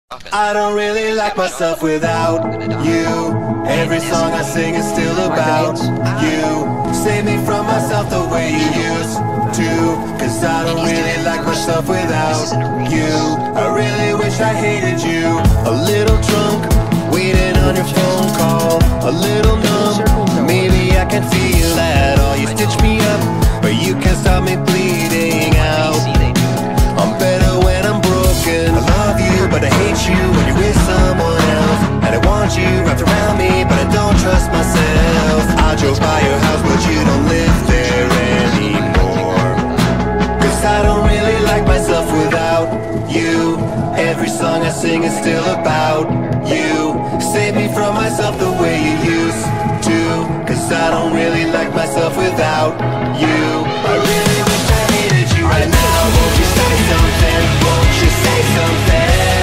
I don't really like myself without you. Every song I sing is still about you. Save me from myself the way you used to, cause I don't really like myself without you. I really wish I hated you. A little drunk, waiting on your phone call. A little numb, maybe I can feel that all. You stitch me up, but you can't stop me bleeding out. I'm better when I'm broken. I love you, but I hate you when you're with someone else. And I want you wrapped around me, but I don't trust myself. I drove by your house, but you don't live there anymore. Cause I don't really like myself without you. Every song I sing is still about you. Save me from myself the way you used to, cause I don't really like myself without you. I really wish I hated you right now. Won't you say something? Won't you say something?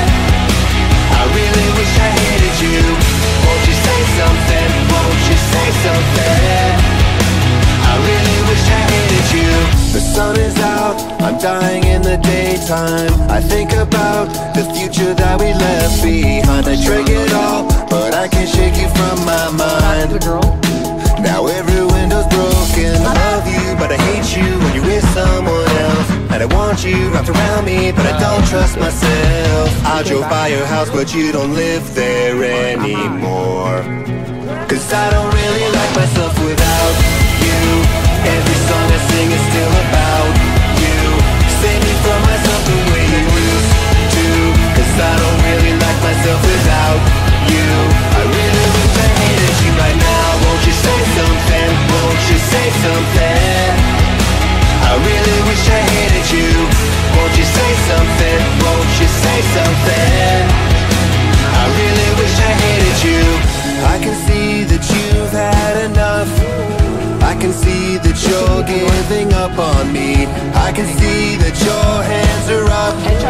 I really wish I hated you. Won't you say something? Won't you say something? I really wish I hated you. The sun is out, I'm dying in the daytime. I think about the future that we left behind. I drink it all, but I can't shake you from my mind. Now every window's broken. I love you, but I hate you when you're with someone else. And I want you wrapped around me, but I don't trust myself. I drove by your house, but you don't live there anymore. Cause I don't really like myself without you. Every song I sing is still about you. Save me from myself the way you used to, cause I don't really like myself without you. I really wish I hated you right now. Won't you say something? Won't you say something? I really wish I hated you. Won't you say something? Won't you say something? I really wish I hated you. I can see that you've had enough. I can see that you're giving up on me. I can see that your hands are up.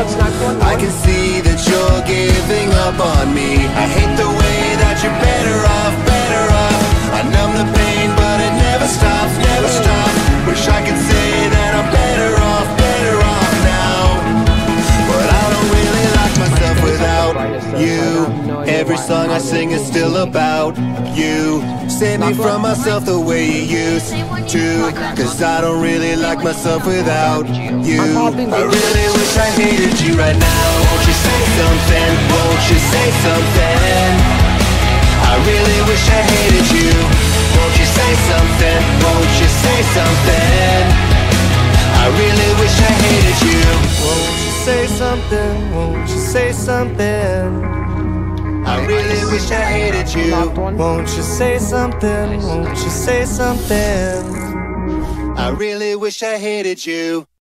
I can see that you're giving up on me. I hate the way that you're better off, better off. I numb the pain, but it never stops, never stops. Wish I could say that I'm better off now. But I don't really like myself without you. Every song I sing is still about you. Save me from myself the way you used to, cause I don't really like myself without you. I really wish I hated you right now. Won't you say something? Won't you say something? I really wish I hated you. Won't you say something? Won't you say something? I really wish I hated you. Won't you say something? Won't you say something? I really wish I hated you. Won't you say something? Won't you say something? I really wish I hated you.